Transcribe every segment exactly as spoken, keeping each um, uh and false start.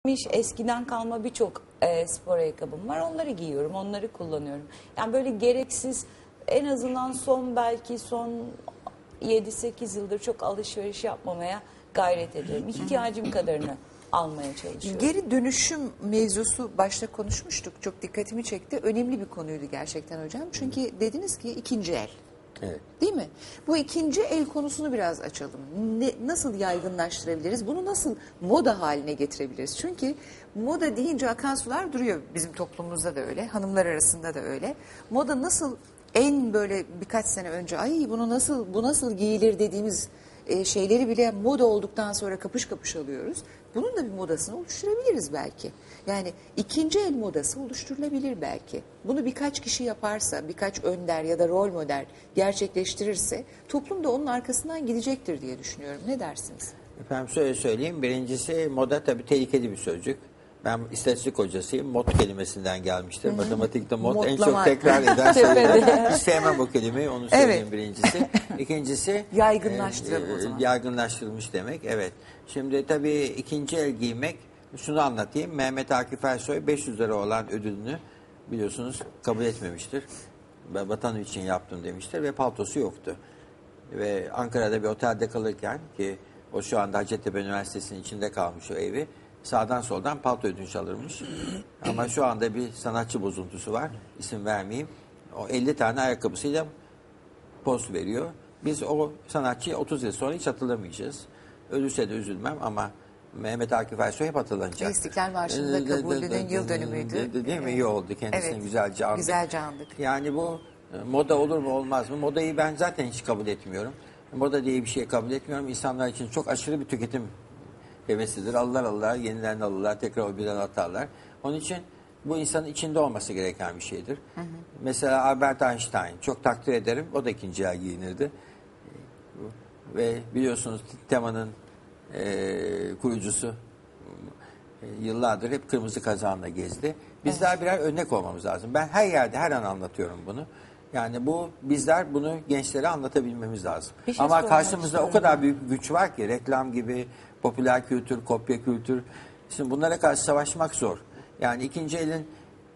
Eskiden kalma birçok e, spor ayakkabım var. Onları giyiyorum, onları kullanıyorum. Yani böyle gereksiz, en azından son belki son yedi sekiz yıldır çok alışveriş yapmamaya gayret ediyorum. İhtiyacım kadarını almaya çalışıyorum. Geri dönüşüm mevzusu başta konuşmuştuk. Çok dikkatimi çekti. Önemli bir konuydu gerçekten hocam. Çünkü dediniz ki ikinci el. Evet. Değil mi? Bu ikinci el konusunu biraz açalım. Ne, nasıl yaygınlaştırabiliriz? Bunu nasıl moda haline getirebiliriz? Çünkü moda deyince akan sular duruyor. Bizim toplumumuzda da öyle. Hanımlar arasında da öyle. Moda nasıl en böyle birkaç sene önce ay bunu nasıl bu nasıl giyilir dediğimiz e, şeyleri bile moda olduktan sonra kapış kapış alıyoruz. Bunun da bir modasını oluşturabiliriz belki. Yani ikinci el modası oluşturulabilir belki. Bunu birkaç kişi yaparsa, birkaç önder ya da rol model gerçekleştirirse toplum da onun arkasından gidecektir diye düşünüyorum. Ne dersiniz? Efendim şöyle söyleyeyim. Birincisi moda tabii tehlikeli bir sözcük. Ben istatistik hocasıyım. Mod kelimesinden gelmiştir. Hı-hı. Matematikte mod Modlama. En çok tekrar eden şeyler. Hiç sevmem o kelimeyi. Onu söyleyeyim evet. Birincisi. İkincisi yaygınlaştıralım e, o zaman. Yaygınlaştırılmış demek. Evet. Şimdi tabii ikinci el giymek, şunu anlatayım. Mehmet Akif Ersoy beş yüz lira olan ödülünü biliyorsunuz kabul etmemiştir. Ben vatan için yaptım demiştir ve paltosu yoktu. Ve Ankara'da bir otelde kalırken, ki o şu anda Hacettepe Üniversitesi'nin içinde kalmış o evi, sağdan soldan palto ödünç alırmış. Ama şu anda bir sanatçı bozuntusu var. İsim vermeyeyim. O elli tane ayakkabısıyla poz veriyor. Biz o sanatçıyı otuz yıl sonra hiç hatırlamayacağız. Ölürse de üzülmem ama Mehmet Akif Ersoy hep hatırlanacak. İstiklal Marşı'nda kabulünün yıl dönümüydü. Değil mi? İyi oldu. Kendisine evet. güzelce andık. Güzelce andık. Yani bu moda olur mu olmaz mı? Modayı ben zaten hiç kabul etmiyorum. Moda diye bir şey kabul etmiyorum. İnsanlar için çok aşırı bir tüketim hevesidir. Alırlar alırlar, yenilerini alırlar, tekrar o birden atarlar. Onun için bu insanın içinde olması gereken bir şeydir. Hı hı. Mesela Albert Einstein, çok takdir ederim. O da ikinci el giyinirdi. Ve biliyorsunuz temanın e, kurucusu e, yıllardır hep kırmızı kazağınla gezdi. Bizler evet. birer örnek olmamız lazım. Ben her yerde her an anlatıyorum bunu. Yani bu bizler bunu gençlere anlatabilmemiz lazım. Şey Ama karşımızda o kadar büyük bir güç var ki reklam gibi, popüler kültür, kopya kültür. Şimdi bunlara karşı savaşmak zor. Yani ikinci elin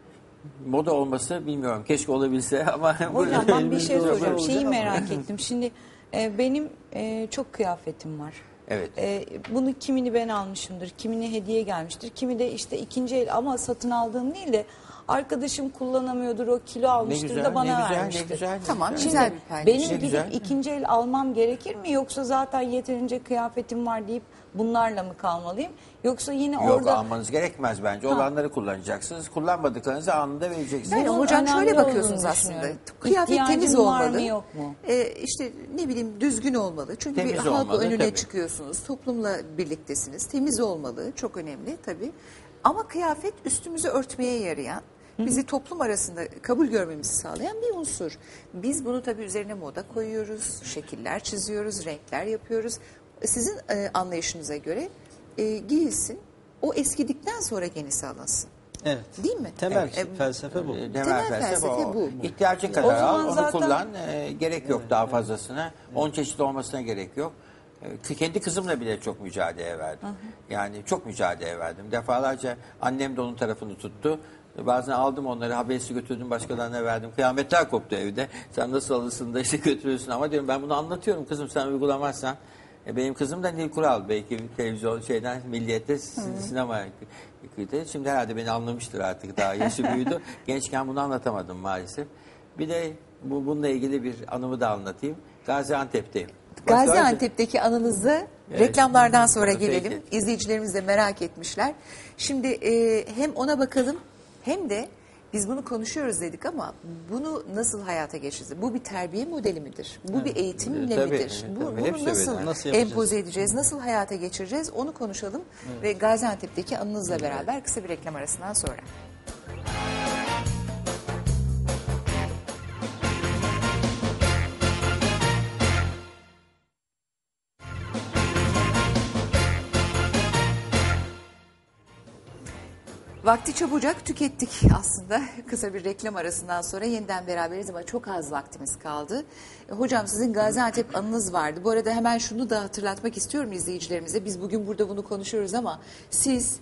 moda olması bilmiyorum. Keşke olabilse ama... Hocam ben bir şey soracağım. Şeyi merak ettim. Şimdi e, benim e, çok kıyafetim var. Evet. E, bunu kimini ben almışımdır, kimini hediye gelmiştir, kimi de işte ikinci el ama satın aldığım değil de arkadaşım kullanamıyordur, o kilo almıştır güzel, da bana güzel, vermiştir. Güzel, tamam, güzel. güzel bir paylaşım. Benim gidip güzel. ikinci el almam gerekir mi, yoksa zaten yeterince kıyafetim var deyip bunlarla mı kalmalıyım? Yoksa yine Yok, orada... Yok almanız gerekmez bence. Ha. Olanları kullanacaksınız. Kullanmadıklarınızı anında vereceksiniz. Yani hocam şöyle bakıyorsunuz aslında. Kıyafet temiz olmalı. Mı, yok mu? Ee, işte ne bileyim düzgün olmalı. Çünkü temiz bir halk önüne tabii. çıkıyorsunuz. Toplumla birliktesiniz. Temiz olmalı. Çok önemli tabii. Ama kıyafet üstümüzü örtmeye yarayan, bizi toplum arasında kabul görmemizi sağlayan bir unsur. Biz bunu tabii üzerine moda koyuyoruz, şekiller çiziyoruz, renkler yapıyoruz. Sizin e, anlayışınıza göre e, giyilsin, o eskidikten sonra yenisi alınsın. Evet. Değil mi? Temel evet. felsefe bu. Temel, Temel felsefe, felsefe o. bu. İhtiyacın kadar al, onu zaten... kullan. E, gerek yok evet, daha evet. fazlasına. on evet. çeşit olmasına gerek yok. E, kendi kızımla bile çok mücadele verdim. Hı hı. Yani çok mücadele verdim. Defalarca annem de onun tarafını tuttu. Bazen aldım onları, habersiz götürdüm, başkalarına verdim. Kıyametler koptu evde. Sen nasıl alırsın da işte götürüyorsun. Ama diyorum ben bunu anlatıyorum kızım, sen uygulamazsan. E benim kızım da Nil Kural, belki televizyon şeyden, Milliyet'te sinema kriteri. Şimdi herhalde beni anlamıştır artık, daha yaşı büyüdü. Gençken bunu anlatamadım maalesef. Bir de bu bununla ilgili bir anımı da anlatayım. Gaziantep'teyim. Gaziantep'teki anınızı evet. reklamlardan sonra Peki. gelelim. İzleyicilerimiz de merak etmişler. Şimdi e, hem ona bakalım hem de biz bunu konuşuyoruz dedik ama bunu nasıl hayata geçireceğiz? Bu bir terbiye modeli midir? Bu evet. bir eğitimle tabii, midir? Evet, bu, tabii. Bunu nasıl, nasıl empoze edeceğiz? Nasıl hayata geçireceğiz? Onu konuşalım. Evet. Ve Gaziantep'teki anınızla evet. beraber kısa bir reklam arasından sonra. Vakti çabucak tükettik aslında. Kısa bir reklam arasından sonra yeniden beraberiz ama çok az vaktimiz kaldı. Hocam sizin Gaziantep anınız vardı. Bu arada hemen şunu da hatırlatmak istiyorum izleyicilerimize. Biz bugün burada bunu konuşuyoruz ama siz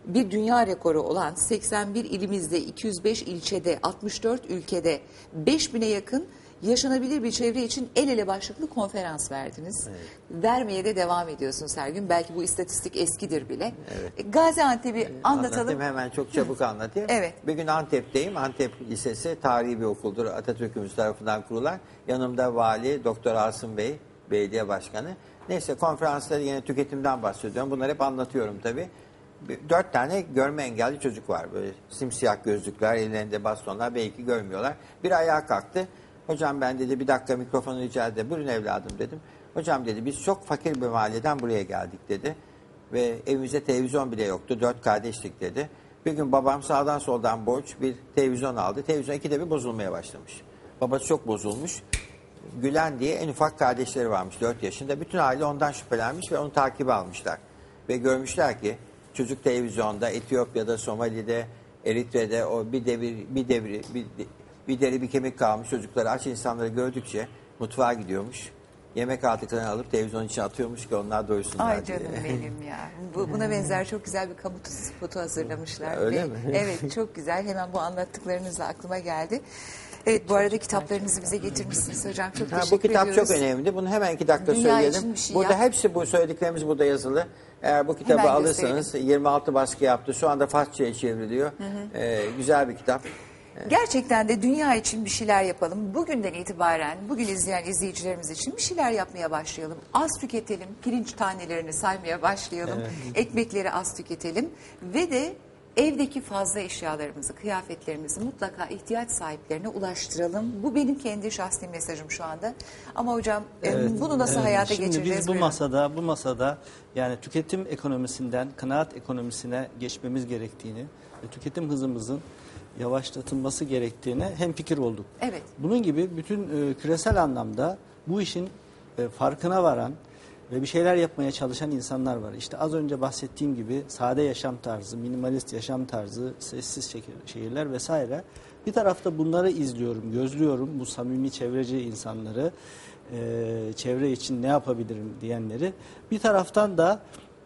bir dünya rekoru olan seksen bir ilimizde, iki yüz beş ilçede, altmış dört ülkede beş bine yakın yaşanabilir bir çevre için el ele başlıklı konferans verdiniz. Evet. Vermeye de devam ediyorsunuz her gün. Belki bu istatistik eskidir bile. Evet. Gaziantep'i anlatalım. Anlatayım, hemen çok çabuk anlatayım. Evet. Bir gün Antep'teyim. Antep Lisesi tarihi bir okuldur. Atatürk'ümüz tarafından kurulan. Yanımda vali Doktor Asım Bey, belediye başkanı. Neyse, konferansları yine tüketimden bahsediyorum. Bunları hep anlatıyorum tabii. Dört tane görme engelli çocuk var. Böyle simsiyah gözlükler, ellerinde bastonlar, belki görmüyorlar. Biri ayağa kalktı. Hocam, ben dedi bir dakika mikrofonu rica ederim. Buyurun evladım dedim. Hocam dedi, biz çok fakir bir mahalleden buraya geldik dedi. Ve evimizde televizyon bile yoktu. Dört kardeşlik dedi. Bir gün babam sağdan soldan borç bir televizyon aldı. Televizyon ikide bir bozulmaya başlamış. Babası çok bozulmuş. Gülen diye en ufak kardeşleri varmış, dört yaşında. Bütün aile ondan şüphelenmiş ve onu takibe almışlar. Ve görmüşler ki çocuk televizyonda Etiyopya'da, Somali'de, Eritre'de o bir devir, bir devri, bir, bir deri bir kemik kalmış çocukları, aç insanları gördükçe mutfağa gidiyormuş. Yemek artıklarını alıp televizyonun içine atıyormuş ki onlar doysunlar Ay diye. canım benim ya. Bu, buna benzer çok güzel bir kamu spotu hazırlamışlar. Öyle Ve, mi? Evet, çok güzel. Hemen bu anlattıklarınızla aklıma geldi. Evet, bu arada kitaplarınızı bize getirmişsiniz hocam. Çok Ha, teşekkür bu kitap ediyoruz. çok önemli. Bunu hemen iki dakika Dünya için söyleyelim. bir şey Burada yap. hepsi, bu söylediklerimiz burada yazılı. Eğer bu kitabı Hemen alırsanız, yirmi altı baskı yaptı. Şu anda Farsça'ya çevriliyor. Hı hı. Ee, güzel bir kitap. Gerçekten de dünya için bir şeyler yapalım. Bugünden itibaren, bugün izleyen izleyicilerimiz için bir şeyler yapmaya başlayalım. Az tüketelim, pirinç tanelerini saymaya başlayalım. Evet. Ekmekleri az tüketelim ve de evdeki fazla eşyalarımızı, kıyafetlerimizi mutlaka ihtiyaç sahiplerine ulaştıralım. Bu benim kendi şahsi mesajım şu anda. Ama hocam Evet, bunu nasıl evet. hayata Şimdi geçireceğiz? biz bu Buyurun. masada, bu masada yani tüketim ekonomisinden kanaat ekonomisine geçmemiz gerektiğini ve tüketim hızımızın yavaşlatılması gerektiğine hemfikir olduk. Evet. Bunun gibi bütün e, küresel anlamda bu işin e, farkına varan ve bir şeyler yapmaya çalışan insanlar var. İşte az önce bahsettiğim gibi sade yaşam tarzı, minimalist yaşam tarzı, sessiz şehirler vesaire. Bir tarafta bunları izliyorum, gözlüyorum, bu samimi çevreci insanları, e, çevre için ne yapabilirim diyenleri. Bir taraftan da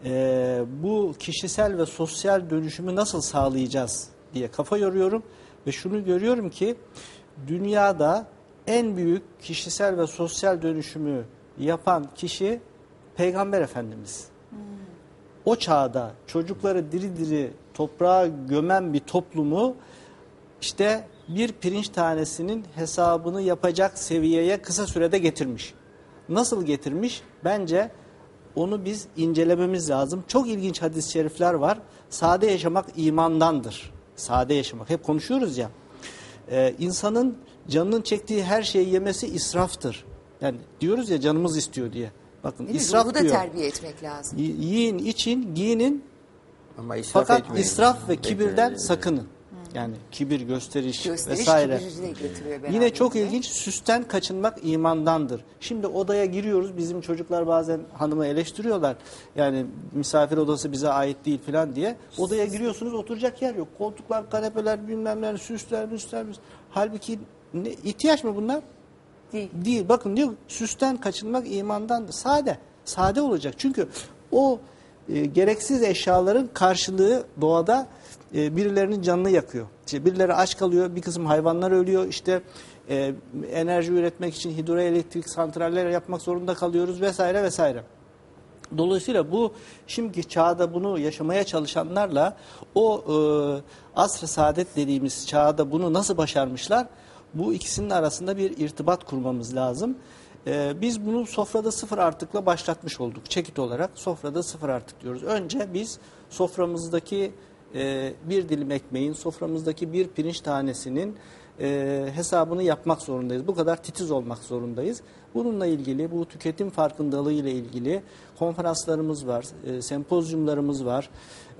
e, bu kişisel ve sosyal dönüşümü nasıl sağlayacağız diye kafa yoruyorum ve şunu görüyorum ki dünyada en büyük kişisel ve sosyal dönüşümü yapan kişi Peygamber Efendimiz. Hmm. O çağda çocukları diri diri toprağa gömen bir toplumu işte bir pirinç tanesinin hesabını yapacak seviyeye kısa sürede getirmiş. Nasıl getirmiş? Bence onu biz incelememiz lazım. Çok ilginç hadis-i şerifler var. Sade yaşamak imandandır. Sade yaşamak. Hep konuşuyoruz ya. Ee, insanın canının çektiği her şeyi yemesi israftır. Yani diyoruz ya canımız istiyor diye. Bakın Değil israf mi? Ruhu da diyor. terbiye etmek lazım. Y- yiyin, için, giyinin. Ama israf Fakat etmeyin. israf ve kibirden Etmeyin. sakının. Yani kibir, gösteriş, Gösteriş vesaire. kibiri de getiriyor beraberinde. Yine çok ilginç, süsten kaçınmak imandandır. Şimdi odaya giriyoruz, bizim çocuklar bazen hanımı eleştiriyorlar. Yani misafir odası bize ait değil falan diye. Odaya giriyorsunuz, oturacak yer yok. Koltuklar, kanepeler, bilmemler, süsler, müsler. Halbuki ne, ihtiyaç mı bunlar? Değil. Değil. Bakın diyor, süsten kaçınmak imandandır. Sade. Sade olacak. Çünkü o e, gereksiz eşyaların karşılığı doğada e, birilerinin canını yakıyor. İşte birileri aç kalıyor, bir kısım hayvanlar ölüyor. İşte e, enerji üretmek için hidroelektrik santraller yapmak zorunda kalıyoruz vesaire vesaire. Dolayısıyla bu şimdiki çağda bunu yaşamaya çalışanlarla o e, asr-ı saadet dediğimiz çağda bunu nasıl başarmışlar? Bu ikisinin arasında bir irtibat kurmamız lazım. Ee, biz bunu sofrada sıfır artıkla başlatmış olduk. Çekit olarak sofrada sıfır artık diyoruz. Önce biz soframızdaki e, bir dilim ekmeğin, soframızdaki bir pirinç tanesinin e, hesabını yapmak zorundayız. Bu kadar titiz olmak zorundayız. Bununla ilgili, bu tüketim farkındalığı ile ilgili konferanslarımız var, e, sempozyumlarımız var.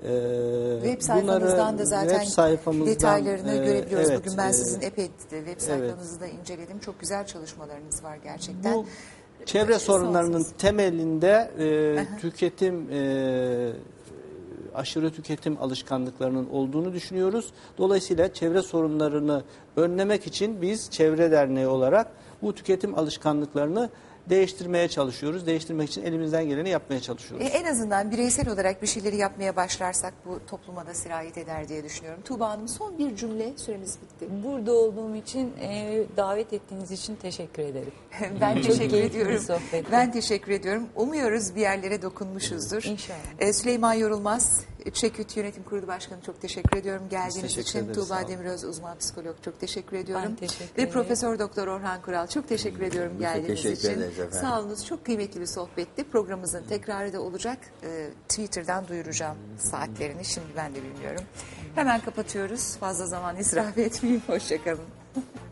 Ee, web sayfanızdan bunları, da zaten web sayfamızdan, detaylarını e, görebiliyoruz. evet, Bugün ben e, sizin epey web sayfanızı evet. da inceledim. Çok güzel çalışmalarınız var gerçekten. Bu çevre sorunlarının Sonsuz. temelinde e, tüketim, e, aşırı tüketim alışkanlıklarının olduğunu düşünüyoruz. Dolayısıyla çevre sorunlarını önlemek için biz Çevre Derneği olarak bu tüketim alışkanlıklarını değiştirmeye çalışıyoruz. Değiştirmek için elimizden geleni yapmaya çalışıyoruz. E, en azından bireysel olarak bir şeyleri yapmaya başlarsak bu topluma da sirayet eder diye düşünüyorum. Tuğba Hanım, son bir cümle, süremiz bitti. Burada olduğum için, e, davet ettiğiniz için teşekkür ederim. Ben Çok teşekkür keyifli bir ediyorum. sohbetti. Ben teşekkür ediyorum. Umuyoruz bir yerlere dokunmuşuzdur. İnşallah. Ee, Süleyman Yorulmaz, ÇEKÜT Yönetim Kurulu Başkanı, çok teşekkür ediyorum geldiğiniz teşekkür için. ederiz, sağ Tuğba olun. Demiröz, uzman psikolog, çok teşekkür ediyorum. teşekkür Ve ederim. Profesör Doktor Orhan Kural, çok teşekkür ediyorum Biz de geldiğiniz teşekkür için. ederiz efendim. Sağ olunuz. Çok kıymetli bir sohbetti. Programımızın tekrarı da olacak. Ee, Twitter'dan duyuracağım saatlerini. Şimdi ben de bilmiyorum. Hemen kapatıyoruz. Fazla zaman israf etmeyeyim. Hoşçakalın.